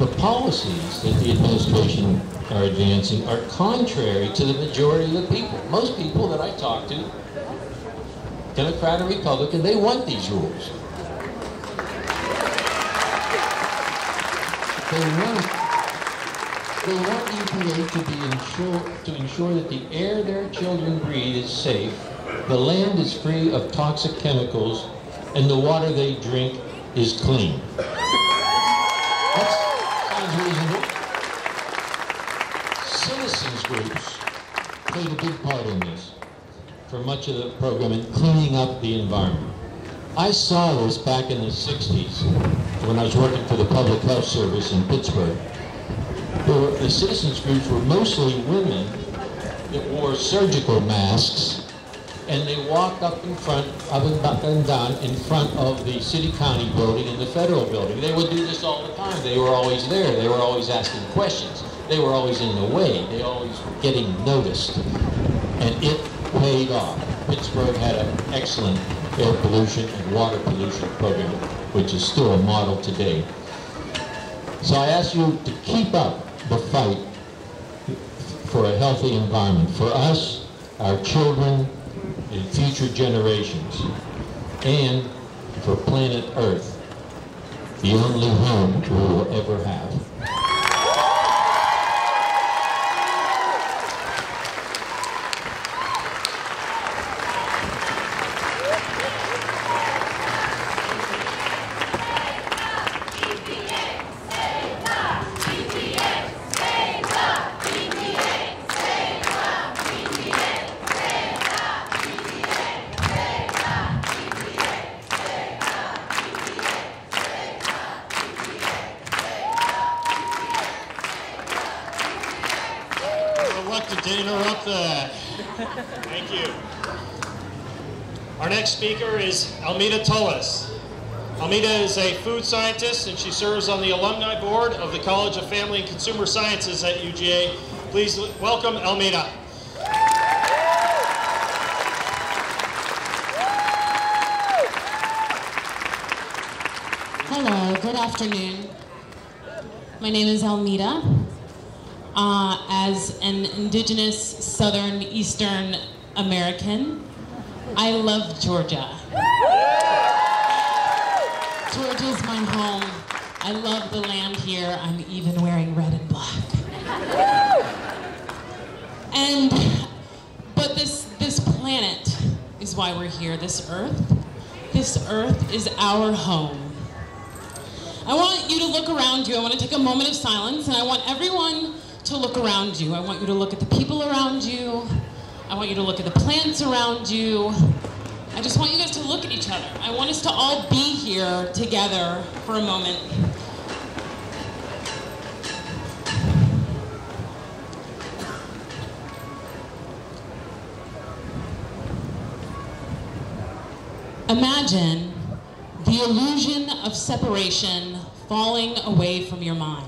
the policies that the administration are advancing are contrary to the majority of the people. Most people that I talk to, Democrat or Republican, they want these rules. They want EPA to ensure that the air their children breathe is safe, the land is free of toxic chemicals, and the water they drink is clean. That sounds reasonable. Citizens groups played a big part in this for much of the program in cleaning up the environment. I saw this back in the 60s when I was working for the Public Health Service in Pittsburgh. The citizens groups were mostly women that wore surgical masks, and they walked up and down in front of the city-county building and the federal building. They would do this all the time. They were always there. They were always asking questions. They were always in the way. They always were getting noticed. And it paid off. Pittsburgh had an excellent air pollution and water pollution program, which is still a model today. So I ask you to keep up the fight for a healthy environment for us, our children, and future generations, and for planet Earth, the only home we will ever have. To interrupt that. Thank you. Our next speaker is Almeda Tullis. Almeda is a food scientist and she serves on the alumni board of the College of Family and Consumer Sciences at UGA. Please welcome Almeda. Hello, good afternoon. My name is Almeda. As an indigenous Southern Eastern American, I love Georgia. Georgia is my home. I love the land here. I'm even wearing red and black. But this planet is why we're here. This earth is our home. I want you to look around you. I want to take a moment of silence, and I want everyone to look around you. I want you to look at the people around you. I want you to look at the plants around you. I just want you guys to look at each other. I want us to all be here together for a moment. Imagine the illusion of separation falling away from your mind.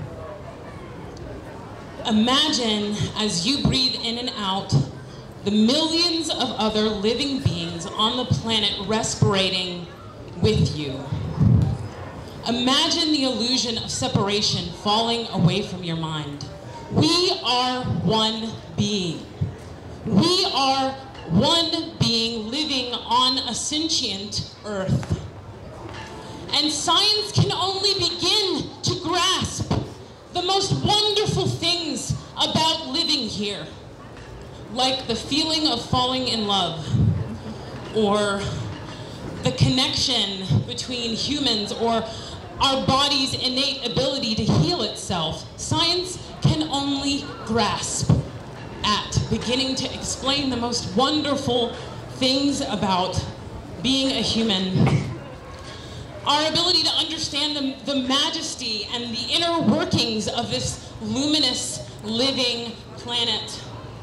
Imagine, as you breathe in and out, the millions of other living beings on the planet respirating with you. Imagine the illusion of separation falling away from your mind. We are one being. We are one being living on a sentient Earth. And science can only begin to grasp the most wonderful things about living here, like the feeling of falling in love, or the connection between humans, or our body's innate ability to heal itself. Science can only grasp at beginning to explain the most wonderful things about being a human. Our ability to understand the majesty and the inner workings of this luminous, living planet.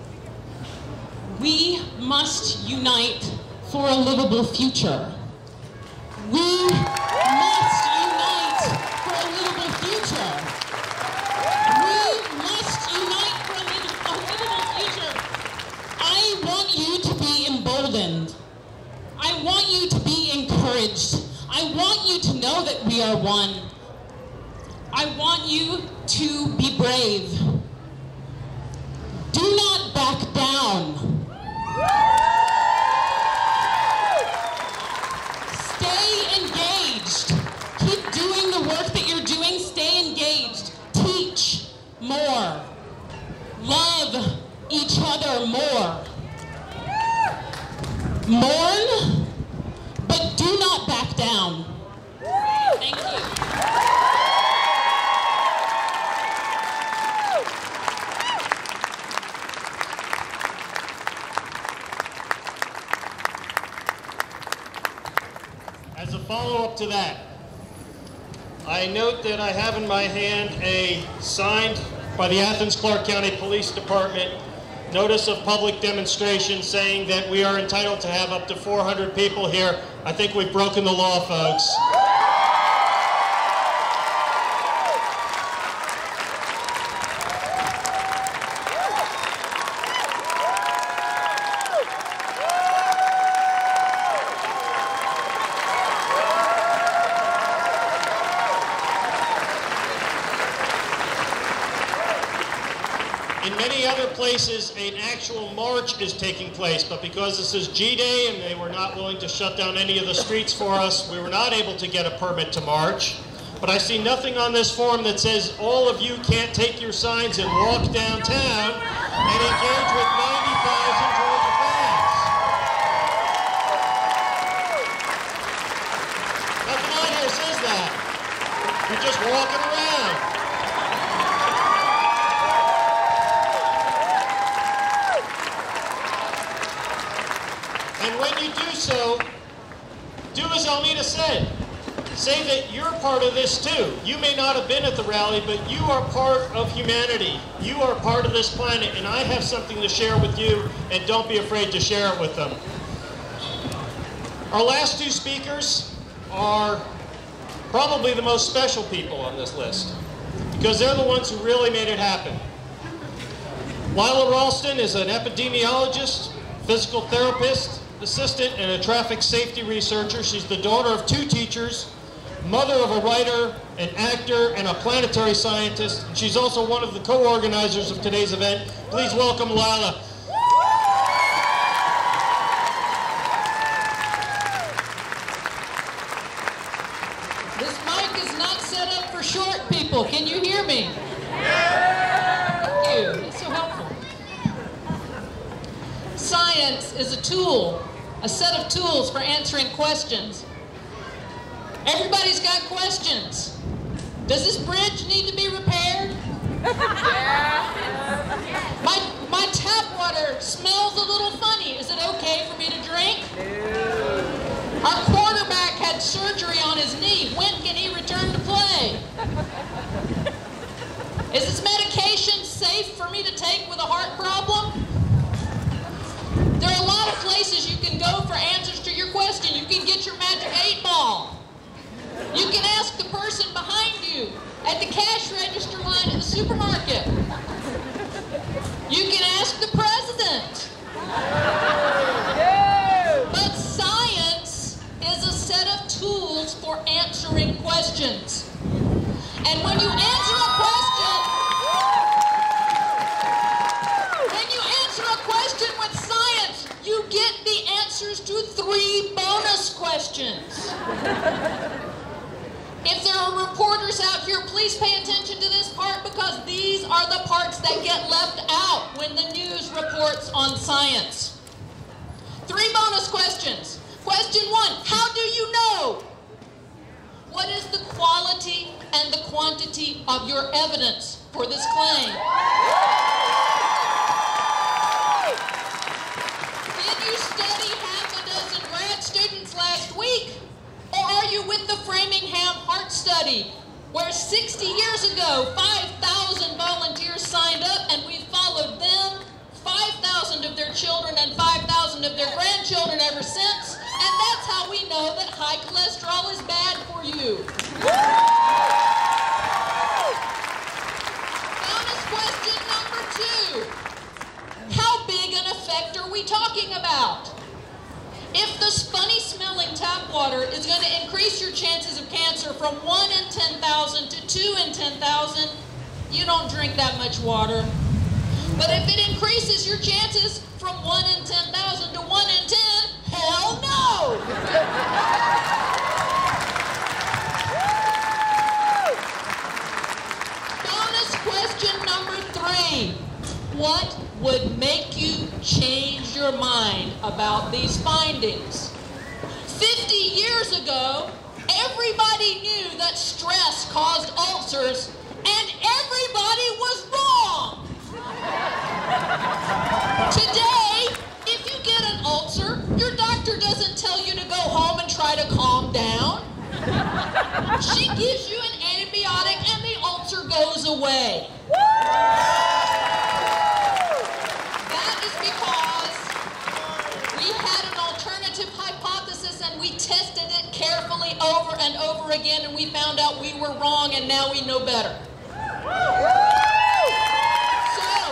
We must unite for a livable future. We must unite for a livable future. We must unite for a livable future. I want you to be emboldened. I want you to be encouraged. I want you to know that we are one. I want you to be brave. Do not back down. Stay engaged. Keep doing the work that you're doing. Stay engaged. Teach more. Love each other more. Mourn, but do not back down. Thank you. As a follow-up to that, I note that I have in my hand a signed by the Athens Clarke County Police Department notice of public demonstration saying that we are entitled to have up to 400 people here. I think we've broken the law, folks. In many other places, an actual march is taking place, but because this is G-Day and they were not willing to shut down any of the streets for us, we were not able to get a permit to march. But I see nothing on this form that says all of you can't take your signs and walk downtown and engage with 90,000 Georgia fans. Nothing on here says that. You're just walking around. And when you do so, do as Almeda said. Say that you're part of this too. You may not have been at the rally, but you are part of humanity. You are part of this planet, and I have something to share with you, and don't be afraid to share it with them. Our last two speakers are probably the most special people on this list, because they're the ones who really made it happen. Lila Ralston is an epidemiologist, physical therapist, assistant, and a traffic safety researcher. She's the daughter of 2 teachers, mother of a writer, an actor, and a planetary scientist. She's also one of the co-organizers of today's event. Please welcome Lila. This mic is not set up for short people. Can you hear me? Thank you. It's so helpful. Science is a tool, a set of tools for answering questions. Everybody's got questions. Does this bridge need to be repaired? My tap water smells a little funny. Is it okay for me to drink? Our quarterback had surgery on his knee. When can he return to play? Is this medication safe for me to take with a heart problem? There are a lot of places you can go for answers to your question. You can get your magic 8-ball. You can ask the person behind you at the cash register line at the supermarket. You can ask the president. But science is a set of tools for answering questions. And when you answer a question with science, you get the answers to 3 bonus questions. If there are reporters out here, please pay attention to this part, because these are the parts that get left out when the news reports on science. 3 bonus questions. Question 1, how do you know? What is the quality and the quantity of your evidence for this claim? Did you study half a dozen grad students last week? Or are you with the Framingham Heart Study, where 60 years ago, 5,000 volunteers signed up, and we followed them, 5,000 of their children and 5,000 of their grandchildren ever since, and that's how we know that high cholesterol is bad for you. Bonus question number 2. How big an effect are we talking about? If this funny smelling tap water is going to increase your chances of cancer from 1 in 10,000 to 2 in 10,000, you don't drink that much water. But if it increases your chances from 1 in 10,000 to 1 in 10, hell no! Bonus question number 3. What would make you change your mind about these findings? 50 years ago, everybody knew that stress caused ulcers, and everybody was wrong. Today, if you get an ulcer, your doctor doesn't tell you to go home and try to calm down. She gives you an antibiotic and the ulcer goes away. That is because we had an alternative hypothesis and we tested it carefully over and over again, and we found out we were wrong, and now we know better. So,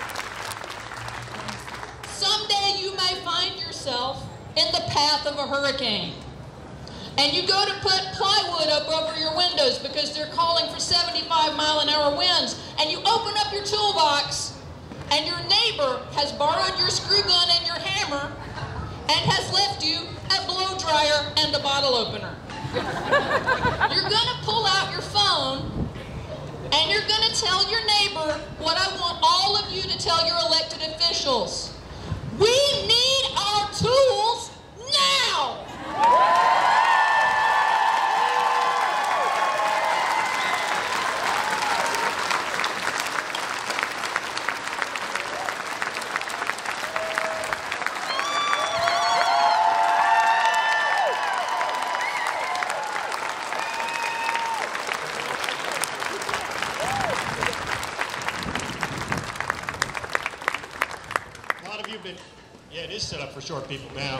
someday you may find yourself in the path of a hurricane, and you go to put plywood up over your windows because they're calling for 75-mile-an-hour winds, and you open up your toolbox, and your neighbor has borrowed your screw gun and your hammer and has left you a blow dryer and a bottle opener. You're going to pull out your phone and you're going to tell your neighbor what I want all of you to tell your elected officials. We need our tools now! Yeah, it is set up for short people now.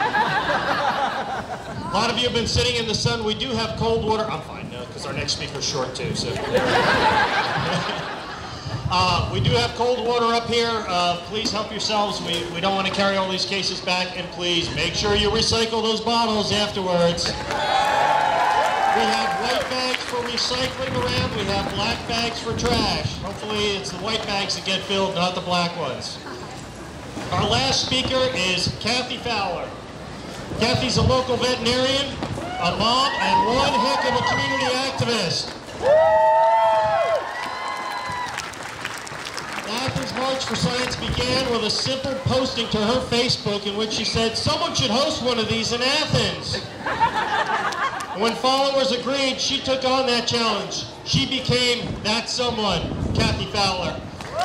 A lot of you have been sitting in the sun. We do have cold water. I'm fine now because our next speaker's short too. So we do have cold water up here. Please help yourselves. We don't want to carry all these cases back, and please make sure you recycle those bottles afterwards. We have white bags for recycling around. We have black bags for trash. Hopefully it's the white bags that get filled, not the black ones. Our last speaker is Kathy Fowler. Kathy's a local veterinarian, a mom, and one heck of a community activist. The Athens March for Science began with a simple posting to her Facebook in which she said, "Someone should host one of these in Athens." And when followers agreed, she took on that challenge. She became that someone, Kathy Fowler.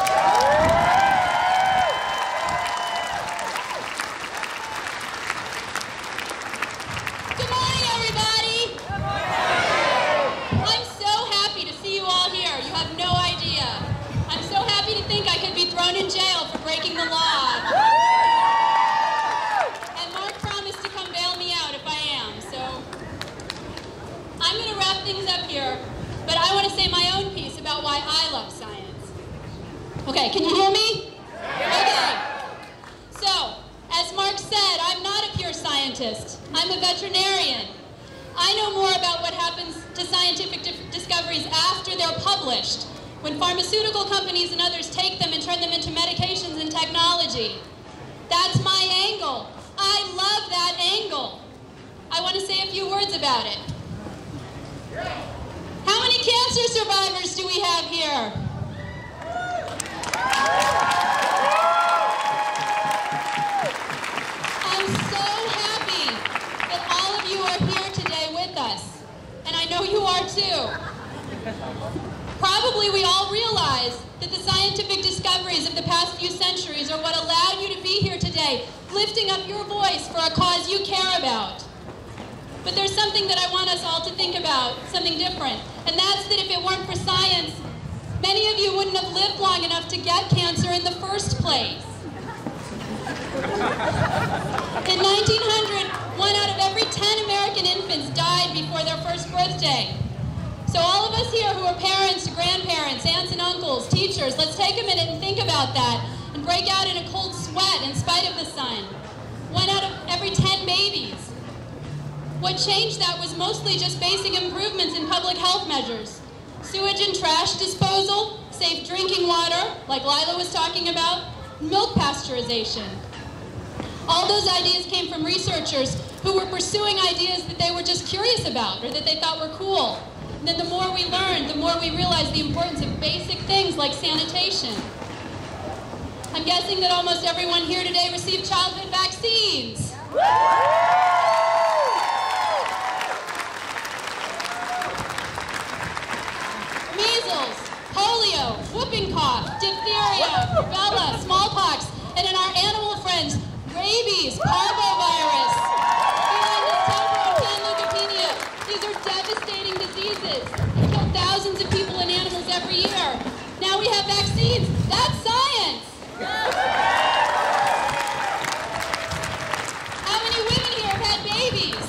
Thrown in jail for breaking the law. And Mark promised to come bail me out if I am, so I'm going to wrap things up here, but I want to say my own piece about why I love science. Okay, can you hear me? Okay. So, as Mark said, I'm not a pure scientist. I'm a veterinarian. I know more about what happens to scientific discoveries after they're published, when pharmaceutical companies and others take them and turn them into medications and technology. That's my angle. I love that angle. I want to say a few words about it. How many cancer survivors do we have here? I'm so happy that all of you are here today with us. And I know you are too. Probably we all realize that the scientific discoveries of the past few centuries are what allowed you to be here today, lifting up your voice for a cause you care about. But there's something that I want us all to think about, something different, and that's that if it weren't for science, many of you wouldn't have lived long enough to get cancer in the first place. In 1900, 1 out of every 10 American infants died before their first birthday. So all of us here who are parents, grandparents, aunts and uncles, teachers, let's take a minute and think about that and break out in a cold sweat in spite of the sun. 1 out of every 10 babies. What changed that was mostly just basic improvements in public health measures. sewage and trash disposal, safe drinking water, like Lila was talking about, milk pasteurization. All those ideas came from researchers who were pursuing ideas that they were just curious about or that they thought were cool. And then the more we learned, the more we realized the importance of basic things like sanitation. I'm guessing that almost everyone here today received childhood vaccines. Measles, polio, whooping cough, diphtheria, rubella, smallpox, and in our animal friends, rabies, parvovirus, and temporal leukopenia. These are devastating diseases. They kill thousands of people and animals every year. Now we have vaccines. That's science. How many women here have had babies?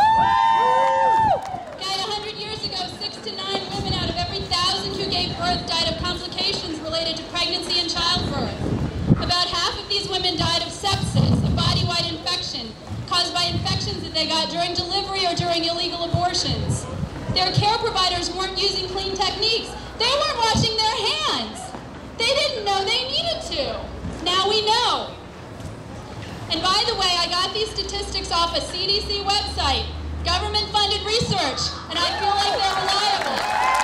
Okay, 100 years ago, 6 to 9 women out of every 1,000 who gave birth died of complications related to pregnancy and childbirth. About half of these women died of sepsis, a body-wide infection caused by infections that they got during delivery or during illegal abortions. Their care providers weren't using clean techniques. They weren't washing their hands. They didn't know they needed to. Now we know. And by the way, I got these statistics off a CDC website, government-funded research, and I feel like they're reliable.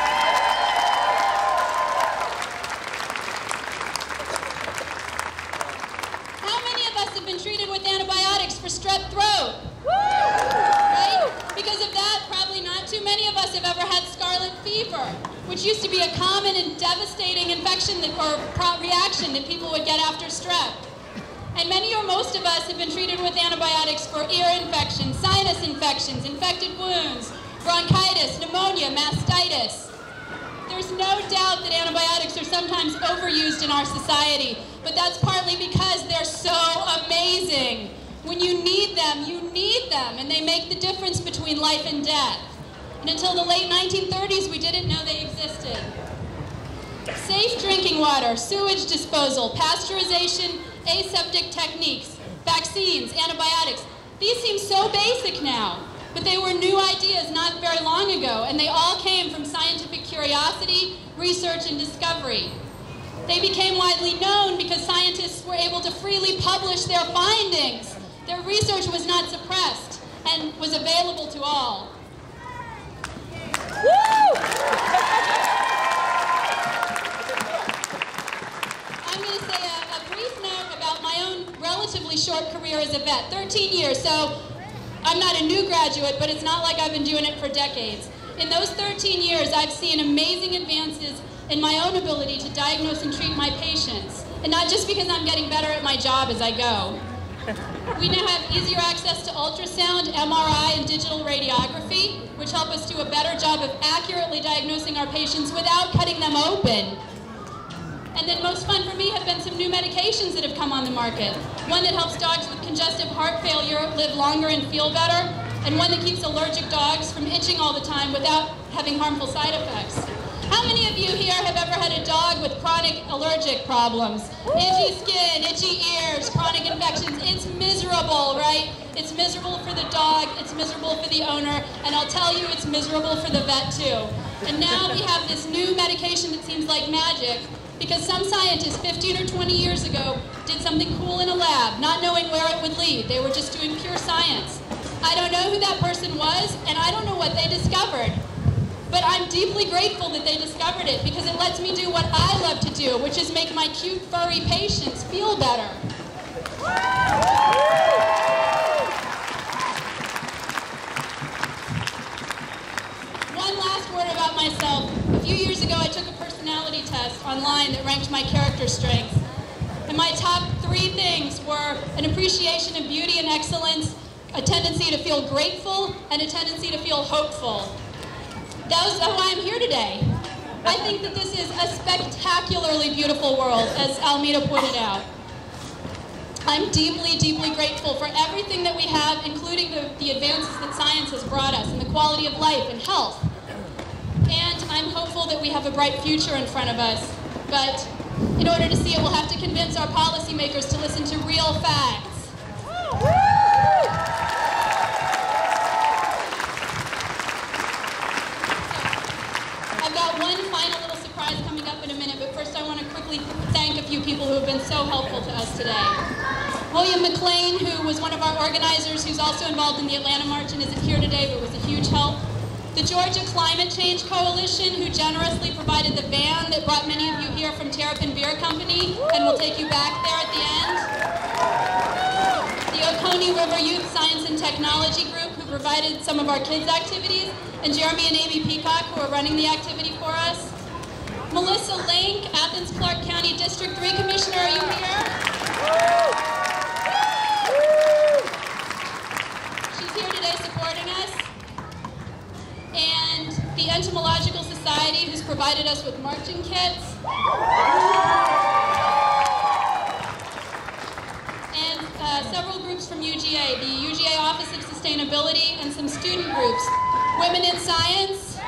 How many of us have been treated with antibiotics for strep throat? Right? Because of that, probably not too many of us have ever had scarlet fever, which used to be a common and devastating infection or reaction that people would get after strep. And many or most of us have been treated with antibiotics for ear infections, sinus infections, infected wounds, bronchitis, pneumonia, mastitis. There's no doubt that antibiotics are sometimes overused in our society, but that's partly because they're so amazing. When you need them, and they make the difference between life and death. And until the late 1930s, we didn't know they existed. Safe drinking water, sewage disposal, pasteurization, aseptic techniques, vaccines, antibiotics. These seem so basic now, but they were new ideas not very long ago, and they all came from scientific curiosity, research, and discovery. They became widely known because scientists were able to freely publish their findings. Their research was not suppressed and was available to all. I'm going to say a brief note about my own relatively short career as a vet, 13 years, so I'm not a new graduate, but it's not like I've been doing it for decades. In those 13 years, I've seen amazing advances in my own ability to diagnose and treat my patients, and not just because I'm getting better at my job as I go. We now have easier access to ultrasound, MRI, and digital radiography, which help us do a better job of accurately diagnosing our patients without cutting them open. And then most fun for me have been some new medications that have come on the market. One that helps dogs with congestive heart failure live longer and feel better, and one that keeps allergic dogs from itching all the time without having harmful side effects. How many of you here have ever had a dog with chronic allergic problems? Itchy skin, itchy ears, chronic infections. It's miserable, right? It's miserable for the dog, it's miserable for the owner, and I'll tell you it's miserable for the vet too. And now we have this new medication that seems like magic because some scientists 15 or 20 years ago did something cool in a lab, not knowing where it would lead. They were just doing pure science. I don't know who that person was, and I don't know what they discovered. But I'm deeply grateful that they discovered it because it lets me do what I love to do, which is make my cute, furry patients feel better. One last word about myself. A few years ago, I took a personality test online that ranked my character strengths. And my top 3 things were an appreciation of beauty and excellence, a tendency to feel grateful, and a tendency to feel hopeful. That's why I'm here today. I think that this is a spectacularly beautiful world, as Almeda pointed out. I'm deeply, deeply grateful for everything that we have, including the advances that science has brought us, and the quality of life and health. And I'm hopeful that we have a bright future in front of us. But in order to see it, we'll have to convince our policymakers to listen to real facts. I've got one people who have been so helpful to us today. William McLean, who was one of our organizers, who's also involved in the Atlanta March and isn't here today, but was a huge help. The Georgia Climate Change Coalition, who generously provided the van that brought many of you here from Terrapin Beer Company and will take you back there at the end. The Oconee River Youth Science and Technology Group, who provided some of our kids' activities, and Jeremy and Amy Peacock, who are running the activity for us. Melissa Link, Athens Clark County District 3 Commissioner, are you here? She's here today supporting us. And the Entomological Society, who's provided us with marching kits. And several groups from UGA, the UGA Office of Sustainability, and some student groups. Women in Science.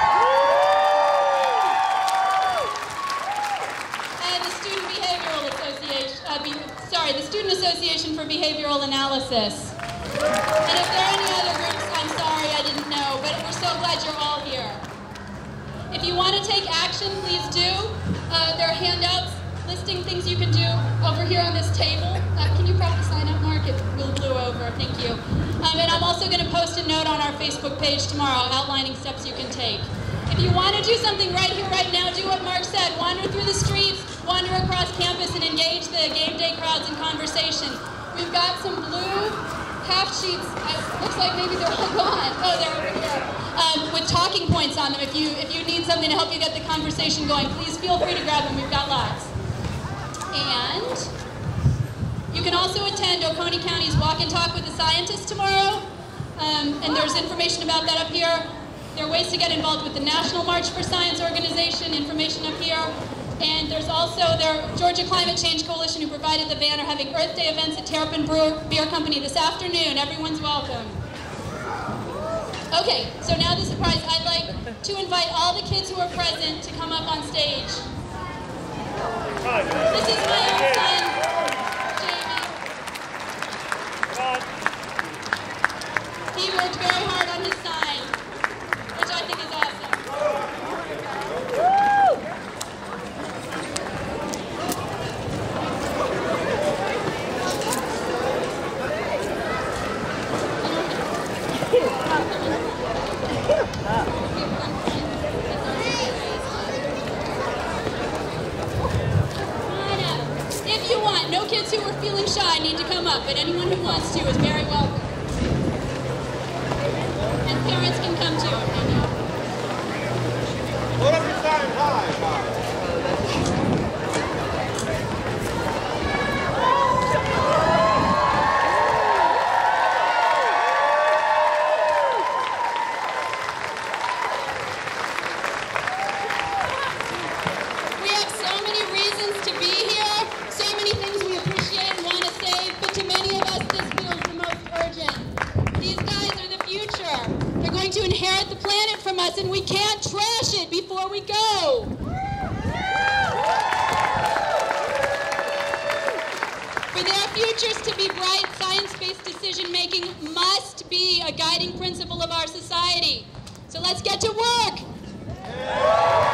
And the Student Behavioral Association, the Student Association for Behavioral Analysis. And if there are any other groups, I'm sorry, I didn't know, but we're so glad you're all here. If you want to take action, please do. There are handouts listing things you can do over here on this table. Can you probably sign up, Mark? It blew over. Thank you. And I'm also going to post a note on our Facebook page tomorrow outlining steps you can take. If you want to do something right here, right now, do what Mark said. Wander through the streets, wander across campus, and engage the game day crowds in conversation. We've got some blue half sheets. Looks like maybe they're all gone. Oh, they're over here. With talking points on them. If you need something to help you get the conversation going, please feel free to grab them. We've got lots. And you can also attend Oconee County's Walk and Talk with the Scientists tomorrow. And there's information about that up here. There are ways to get involved with the National March for Science organization, information up here. And there's also their Georgia Climate Change Coalition, who provided the van, are having Earth Day events at Terrapin Beer Company this afternoon. Everyone's welcome. Okay, so now the surprise. I'd like to invite all the kids who are present to come up on stage. This is my own son, Jamie. He worked very hard on his sign, which I think is awesome. If you want, no kids who are feeling shy need to come up, but anyone who wants to is very welcome. And parents can come too if they know. Hold up your sign high. And we can't trash it before we go. For their futures to be bright, science-based decision-making must be a guiding principle of our society. So let's get to work.